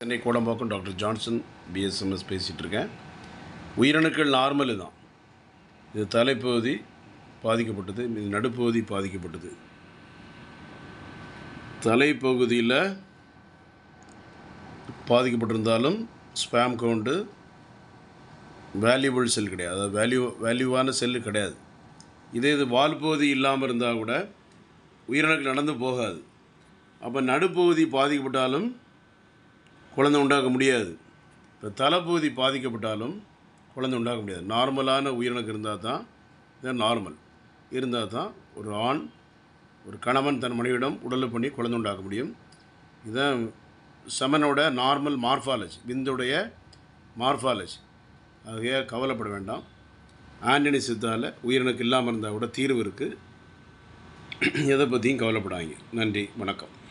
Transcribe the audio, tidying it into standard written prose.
Chennai Kodambakkam doctor Johnson BSMS பேசிகிட்டு இருக்கேன். உயிரணுக்கள் நார்மலு தான். இது தலைப்பகுதி பாதிக்கப்பட்டது, இது நடுப்பகுதி பாதிக்கப்பட்டது. தலைப்பகுதியில் பாதிக்கப்பட்டிருந்தாலும் ஸ்பேம் கவுண்டு வேல்யூபிள் செல் கிடையாது, அதாவது வேல்யூவான செல்லு கிடையாது. இது வால் பகுதி இல்லாமல் இருந்தால் கூட உயிரணுக்கள் நடந்து போகாது. அப்போ நடுப்பகுதி பாதிக்கப்பட்டாலும் குழந்தை உண்டாக்க முடியாது. இப்போ தலைப்பகுதி பாதிக்கப்பட்டாலும் குழந்தை உண்டாக்க முடியாது. நார்மலான உயிரினக்கு இருந்தால் தான் இதான் நார்மல் இருந்தால் தான் ஒரு ஆண் ஒரு கணவன் தன் மனைவியிடம் உடலை பண்ணி குழந்தை உண்டாக்க முடியும். இதுதான் செமனோட நார்மல் மார்ஃபாலஜி, விந்துடைய மார்ஃபாலஜி. ஆகைய கவலைப்பட வேண்டாம். ஆண்டனி சித்தாவில் உயிரினக்கு இல்லாமல் இருந்தால் கூட தீர்வு இருக்குது. எதை பற்றியும் கவலைப்படாங்க. நன்றி, வணக்கம்.